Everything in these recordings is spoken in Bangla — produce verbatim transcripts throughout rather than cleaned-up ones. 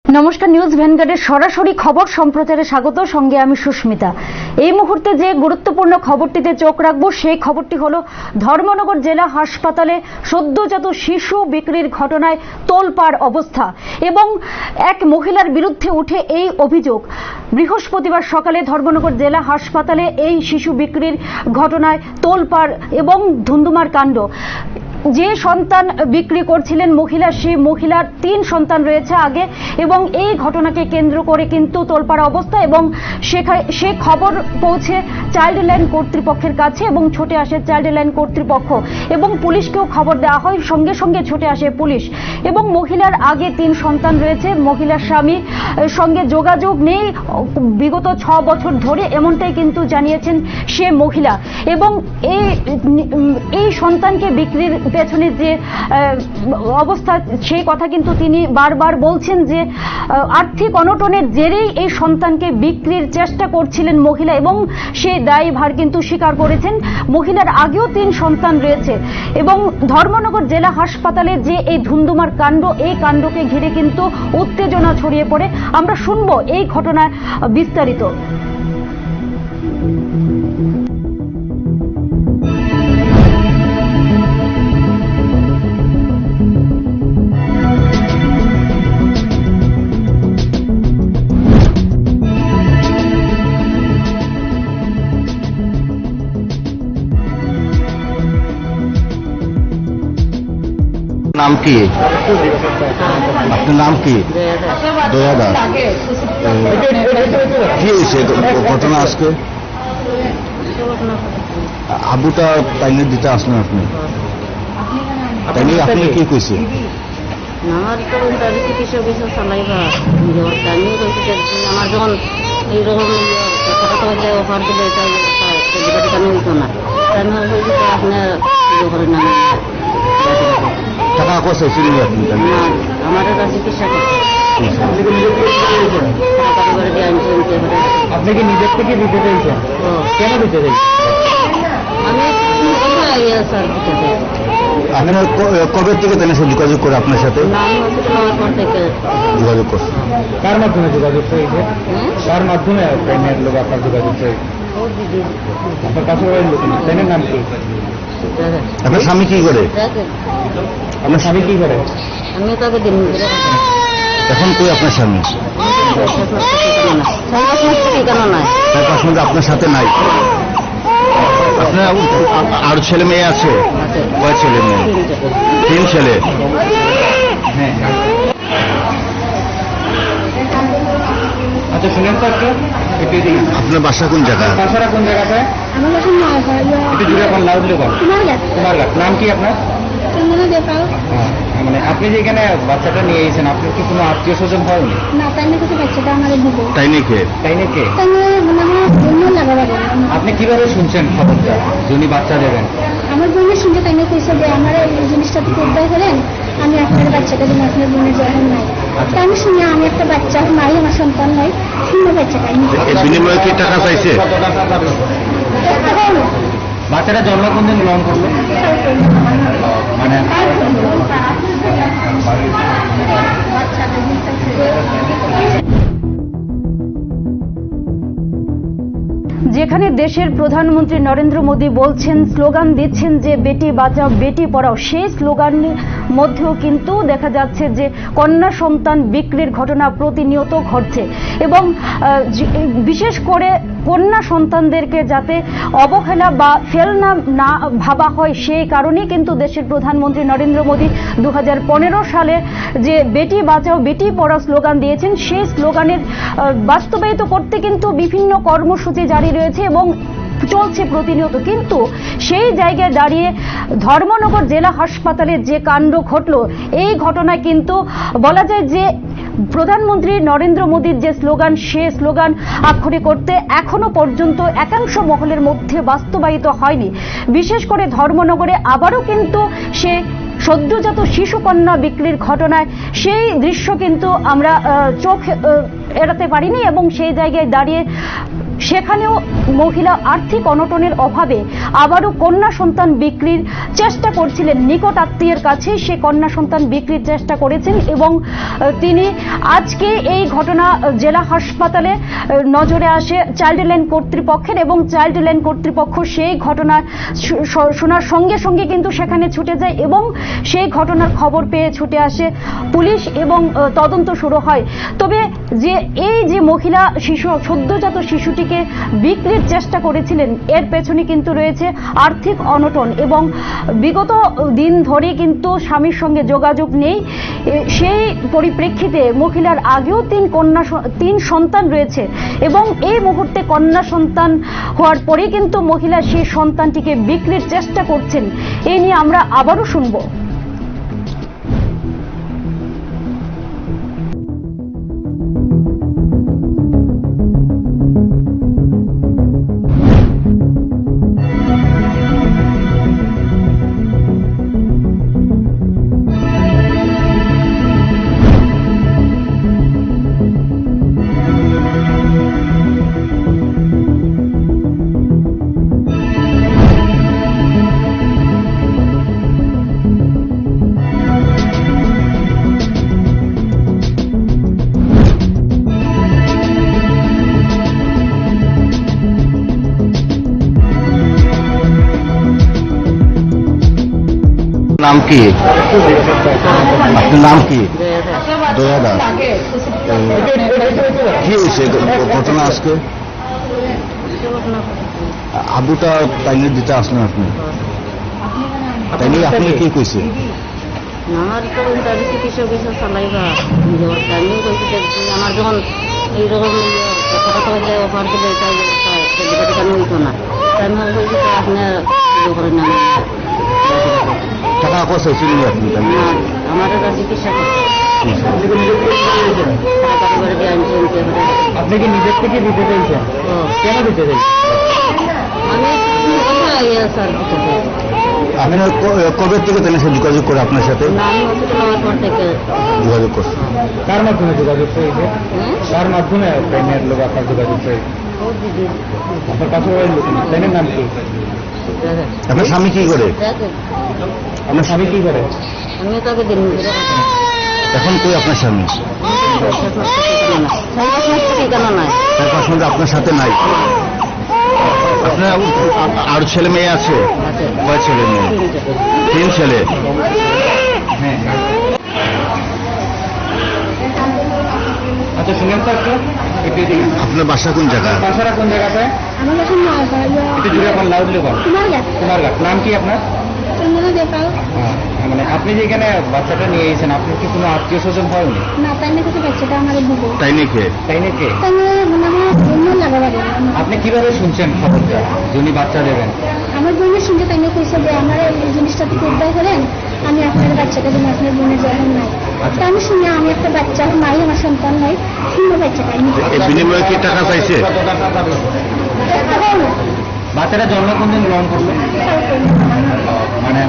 নমস্কার, নিউজ ভ্যানগার্ডের সরাসরি খবর সম্প্রচারে স্বাগত। সঙ্গে আমি সুস্মিতা। এই মুহূর্তে যে গুরুত্বপূর্ণ খবরটিতে চোখ রাখবো সেই খবরটি হলো ধর্মনগর জেলা হাসপাতালে সদ্যজাত শিশু বিক্রির ঘটনায় তোলপাড় অবস্থা এবং এক মহিলার বিরুদ্ধে উঠে এই অভিযোগ। বৃহস্পতিবার সকালে ধর্মনগর জেলা হাসপাতালে এই শিশু বিক্রির ঘটনায় তোলপাড় এবং ধুন্ধুমার কাণ্ড। যে সন্তান বিক্রি করছিলেন মহিলা, সেই মহিলার তিন সন্তান রয়েছে আগে, এবং এই ঘটনাকে কেন্দ্র করে কিন্তু তোলপাড়া অবস্থা এবং সে খবর পৌঁছে চাইল্ড লাইন কর্তৃপক্ষের কাছে এবং ছুটে আসে চাইল্ড লাইন কর্তৃপক্ষ এবং পুলিশকেও খবর দেওয়া হয়। সঙ্গে সঙ্গে ছুটে আসে পুলিশ এবং মহিলার আগে তিন সন্তান রয়েছে। মহিলার স্বামীর সঙ্গে যোগাযোগ নেই বিগত ছ বছর ধরে, এমনটাই কিন্তু জানিয়েছেন সে মহিলা। এবং এই এই সন্তানকে বিক্রির পেছনে যে অবস্থা, সেই কথা কিন্তু তিনি বারবার বলছেন যে আর্থিক অনটনের জেরেই এই সন্তানকে বিক্রির চেষ্টা করছিলেন মহিলা এবং সেই দায়ভার কিন্তু স্বীকার করেছেন। মহিলার আগেও তিন সন্তান রয়েছে এবং ধর্মনগর জেলা হাসপাতালে যে এই ধুন্ধুমার কাণ্ড, এই কাণ্ডকে ঘিরে কিন্তু উত্তেজনা ছড়িয়ে পড়ে। আমরা শুনবো এই ঘটনার বিস্তারিত। নাম কি? আপনার নাম কি? দয়া দাস। কি হয়েছে ঘটনা আজকে? আবুটা তাইনে দিতে আসলেন আপনি, তাইলে আপনি কি কইছে? আমার তো চিকিৎসা বিষয় চালাইবা আমি কইছি আমার যখন এইরকম অফার দিলে কেন হইতো না, আমি হয়েছি আপনার করে না টাকা কষ্ট ছিলেন আপনি? আমার চিকিৎসা আপনি কি নিজের থেকে দিতে চাইছেন? কেন দিতে চাইছেন? আমি আপনার কবে থেকে তাই যোগাযোগ করে আপনার সাথে যোগাযোগ করছে? কার মাধ্যমে যোগাযোগ হয়েছে? কার মাধ্যমে ট্রেনের লোক আপনার যোগাযোগ হয়েছে? আপনার কাছে ট্রেনের নাম কি? আপনার স্বামী কি করে? আপনার স্বামী কি করে? আমি তাকে দিন এখন কই আপনার স্বামী? চার পাঁচ মধ্যে আপনার সাথে নাই। আপনার আর ছেলে মেয়ে আছে? কয় ছেলে মেয়ে? তিন ছেলে। হ্যাঁ, আচ্ছা শুনেন তো একটু। আপনার বাসা কোন জায়গায়? বাসাটা কোন জায়গাতে? একটু জুড়ে এখন লাউড লেখা। কুমারঘাট। নাম কি আপনার? মানে আপনি যে এখানে বাচ্চাটা নিয়ে এসেছেন, আপনার কি কোনো আত্মীয় স্বজন হয়নি? তাই নাকি? তাই নাকি? আপনি কিভাবে শুনছেন খবরটা যিনি বাচ্চা দেবেন? আমার বোনের শুনতে তাই নাকি যে আমার এই জিনিসটা করতে করেন, আমি আপনার বাচ্চাটা দিন আপনার বোনের যখন নাই, তা আমি শুনি আমি একটা বাচ্চা মাই আমার সন্তান হয় শুনে বাচ্চাটা বিনিময়ে কি টাকা চাইছে? বাচ্চাটা জন্ম কোন দিন গ্রহণ করলো? মানে যেখানে দেশের প্রধানমন্ত্রী নরেন্দ্র মোদী বলছেন, স্লোগান দিচ্ছেন যে বেটি বাঁচাও বেটি পড়াও, সেই স্লোগানের মধ্যেও কিন্তু দেখা যাচ্ছে যে কন্যা সন্তান বিক্রির ঘটনা প্রতিনিয়ত ঘটছে এবং বিশেষ করে কন্যা সন্তানদেরকে যাতে অবহেলা বা ফেলনা না ভাবা হয়, সেই কারণেই কিন্তু দেশের প্রধানমন্ত্রী নরেন্দ্র মোদী দু হাজার পনেরো সালে যে বেটি বাঁচাও বেটি পড়াও স্লোগান দিয়েছেন, সেই স্লোগানের বাস্তবায়িত করতে কিন্তু বিভিন্ন কর্মসূচি জারি রয়েছে এবং চলছে প্রতিনিয়ত। কিন্তু সেই জায়গায় দাঁড়িয়ে ধর্মনগর জেলা হাসপাতালে যে কাণ্ড ঘটল, এই ঘটনায় কিন্তু বলা যায় যে প্রধানমন্ত্রী নরেন্দ্র মোদীর যে স্লোগান, সে স্লোগান আক্ষরিক করতে এখনো পর্যন্ত একাংশ মহলের মধ্যে বাস্তবায়িত হয়নি। বিশেষ করে ধর্মনগরে আবারও কিন্তু সে সদ্যজাত শিশু কন্যা বিক্রির ঘটনায় সেই দৃশ্য কিন্তু আমরা চোখ এড়াতে পারিনি এবং সেই জায়গায় দাঁড়িয়ে সেখানেও মহিলা আর্থিক অনটনের অভাবে আবারও কন্যা সন্তান বিক্রির চেষ্টা করছিলেন। নিকট আত্মীয়ের কাছে সে কন্যা সন্তান বিক্রির চেষ্টা করেছেন এবং তিনি আজকে এই ঘটনা জেলা হাসপাতালে নজরে আসে চাইল্ড লাইন কর্তৃপক্ষের এবং চাইল্ড লাইন কর্তৃপক্ষ সেই ঘটনা শোনার সঙ্গে সঙ্গে কিন্তু সেখানে ছুটে যায় এবং সেই ঘটনার খবর পেয়ে ছুটে আসে পুলিশ এবং তদন্ত শুরু হয়। তবে যে এই যে মহিলা শিশু সদ্যজাত শিশুটিকে বিক্রির চেষ্টা করেছিলেন এর পেছনে কিন্তু রয়েছে আর্থিক অনটন এবং বিগত দিন ধরে কিন্তু স্বামীর সঙ্গে যোগাযোগ নেই। সেই পরিপ্রেক্ষিতে মহিলার আগেও তিন কন্যা তিন সন্তান রয়েছে এবং এই মুহূর্তে কন্যা সন্তান হওয়ার পরে কিন্তু মহিলা সেই সন্তানটিকে বিক্রির চেষ্টা করছেন। এই নিয়ে আমরা আবারও শুনবো। নাম কি? আপনার নাম কি? জয়া দাস। দয়া দাস। কি হয়েছে ঘটনা আজকে? আবুটা টাইনে দিতে আসলেন আপনি, তাই নিয়ে আপনি কি কইছে? আমার তো তাদের চিকিৎসা বিষয় চালাইবা নিজের আমিও কইছি যে আমার যখন এইরকম কথা কথা অফার দিলে তাই কেন হইতো না, আমি কইছি যে আপনার করেন না টাকা পয়সা ছিলেন আপনি? আমার চিকিৎসা করতে আপনি কি নিজের থেকে দিতে চাইছেন? কেন দিতে চাইছেন? আমি কোথায় স্যার দিতে চাই। আপনার কবে থেকে তাহলে সে যোগাযোগ করে আপনার সাথে? আমি হসপিটাল হওয়ার পর থেকে যোগাযোগ করছে। কার মাধ্যমে যোগাযোগ হয়েছে? কার মাধ্যমে প্রেগনেন্ট লোক আপনার যোগাযোগ হয়েছে? আপনার কাছে ওই লোক প্রেগনেন্ট নাম কি? আপনার স্বামী কি করে? আপনার স্বামী কি করে? আমি তাকে দিন এখন কই আপনার স্বামী? কেন নাই তার পাশ মধ্যে আপনার সাথে নাই। আপনার আর ছেলে মেয়ে আছে? কয় ছেলে মেয়ে? তিন ছেলে। হ্যাঁ। আচ্ছা শুনেন তো একটু আপনার বাসা কোন জায়গা? বাসারা কোন জায়গাতে? আমার কাছে একটু জুড়ে এখন লাউডলি কর। তোমার কাছে তোমার নাম কি আপনার? দেখাও মানে আপনি যে এখানে বাচ্চাটা নিয়ে এসেছেন, আপনার কি কোনো আত্মীয় স্বজন হয়নি? না তাই না কিছু বাচ্চাটা আমার দিব তাই নাকি? তাই নাকি? তাই মানে আমার অন্য লাগাবার আপনি কিভাবে শুনছেন খবরটা যিনি বাচ্চা দেবেন? আমার বোনের সঙ্গে তাই না কইছে যে আমার এই জিনিসটা তো উদ্ধার করেন, আমি আপনার বাচ্চাটা দিব, আপনার বোনের যখন নাই। তা আমি শুনি আমি একটা বাচ্চা মাই আমার সন্তান নয়, শুনে বাচ্চাটা এর বিনিময়ে কি টাকা চাইছে? বাচ্চাটা জন্ম কোন দিন গ্রহণ করলো? মানে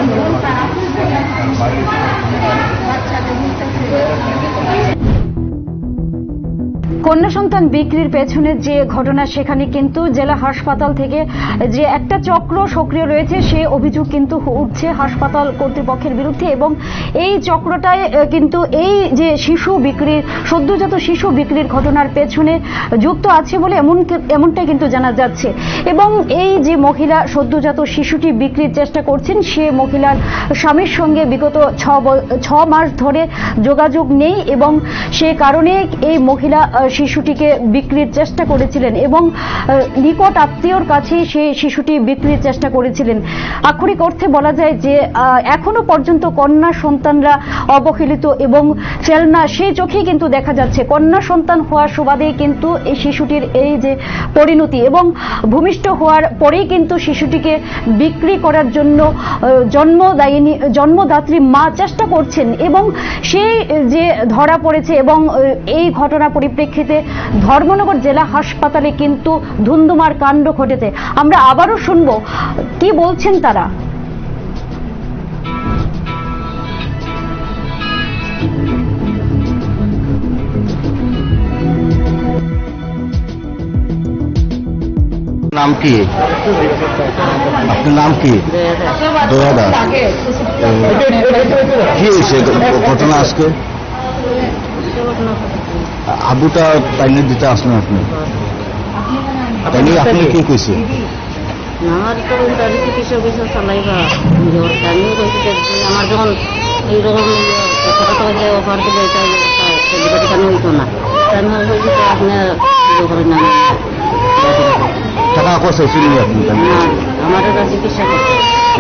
কন্যা সন্তান বিক্রির পেছনে যে ঘটনা, সেখানে কিন্তু জেলা হাসপাতাল থেকে যে একটা চক্র সক্রিয় রয়েছে সে অভিযোগ কিন্তু উঠছে হাসপাতাল কর্তৃপক্ষের বিরুদ্ধে এবং এই চক্রটায় কিন্তু এই যে শিশু বিক্রির সদ্যজাত শিশু বিক্রির ঘটনার পেছনে যুক্ত আছে বলে এমন এমনটাই কিন্তু জানা যাচ্ছে। এবং এই যে মহিলা সদ্যজাত শিশুটি বিক্রির চেষ্টা করছেন সে মহিলার স্বামীর সঙ্গে বিগত ছ মাস ধরে যোগাযোগ নেই এবং সে কারণে এই মহিলা শিশুটিকে বিক্রির চেষ্টা করেছিলেন এবং নিকট আত্মীয়র কাছে সেই শিশুটি বিক্রির চেষ্টা করেছিলেন। আক্ষরিক অর্থে বলা যায় যে এখনো পর্যন্ত কন্যা সন্তানরা অবহেলিত এবং ফেলনা সেই চোখেই কিন্তু দেখা যাচ্ছে। কন্যা সন্তান হওয়ার সুবাদেই কিন্তু এই শিশুটির এই যে পরিণতি এবং ভূমিষ্ঠ হওয়ার পরেই কিন্তু শিশুটিকে বিক্রি করার জন্য জন্মদায়িনী জন্মদাত্রী মা চেষ্টা করছেন এবং সেই যে ধরা পড়েছে এবং এই ঘটনা পরিপ্রেক্ষিতে ধর্মনগর জেলা হাসপাতালে কিন্তু ধুন্ধুমার কাণ্ড ঘটেছে। আমরা আবারও শুনবো কি বলছেন তারা। নাম কি? আপনার নাম কি? দয়া দাস। কি হয়েছে ঘটনা আজকে? আবুটা টাইনে দিতে আসলেন আপনি, তাইলে আপনি কি কইছে? আমার তো দাদি চিকিৎসা অফিসে চালাইবা জ্বর আমিও কইছি যে আমার যখন এইরকম কথা হইলে অফার দিলে এটা ডেলিভারি কেন হইতো না, আমি কইছি যে আপনি করে না টাকা কষ্ট ছিলেন আপনি? আমার এটা চিকিৎসা করছে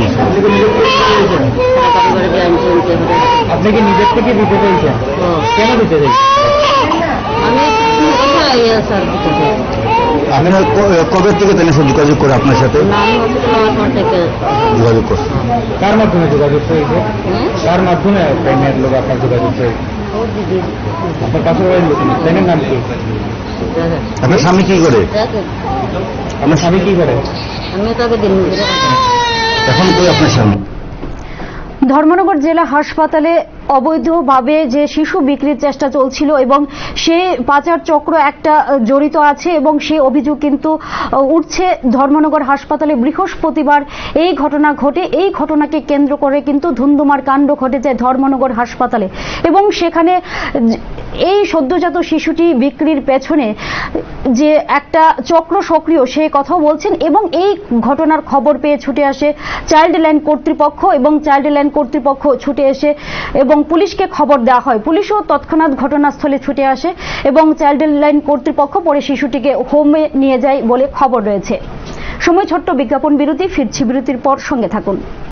পরিবারে যে আমি শুনতে আপনি কি নিজের থেকে দিতে চাইছেন? কেন দিতে চাইছেন? আমি স্যার দিতে চাই আপনার কবে থেকে তাহলে সব যোগাযোগ করে আপনার সাথে না, আমি হসপিটাল হওয়ার পর থেকে যোগাযোগ করছে? কার মাধ্যমে যোগাযোগ হয়েছে? কার মাধ্যমে প্রেগনেন্ট লোক আপনার যোগাযোগ হয়েছে? ও দিদি আপনার পাশের বাড়ির লোক প্রেগনেন্ট নাম কি? আপনার স্বামী কি করে? আপনার স্বামী কি করে? আমি তাকে দিন এখন কই আপনার স্বামী? ধর্মনগর জেলা হাসপাতালে অবৈধভাবে যে শিশু বিক্রির চেষ্টা চলছিল এবং সে পাচার চক্র একটা জড়িত আছে এবং সেই অভিযোগ কিন্তু উঠছে ধর্মনগর হাসপাতালে। বৃহস্পতিবার এই ঘটনা ঘটে। এই ঘটনাকে কেন্দ্র করে কিন্তু ধুন্ধুমার কাণ্ড ঘটে যায় ধর্মনগর হাসপাতালে এবং সেখানে এই সদ্যজাত শিশুটি বিক্রির পেছনে যে একটা চক্র সক্রিয় সেই কথাও বলছেন এবং এই ঘটনার খবর পেয়ে ছুটে আসে চাইল্ড লাইন কর্তৃপক্ষ এবং চাইল্ড লাইন কর্তৃপক্ষ ছুটে এসে এবং পুলিশকে খবর দেওয়া হয়। পুলিশও তৎক্ষণাৎ ঘটনাস্থলে ছুটে আসে এবং চাইল্ড লাইন কর্তৃপক্ষ পরে শিশুটিকে হোমে নিয়ে যায় বলে খবর রয়েছে। সময় ছোট্ট বিজ্ঞাপন বিরতি, ফিরছি বিরতির পর, সঙ্গে থাকুন।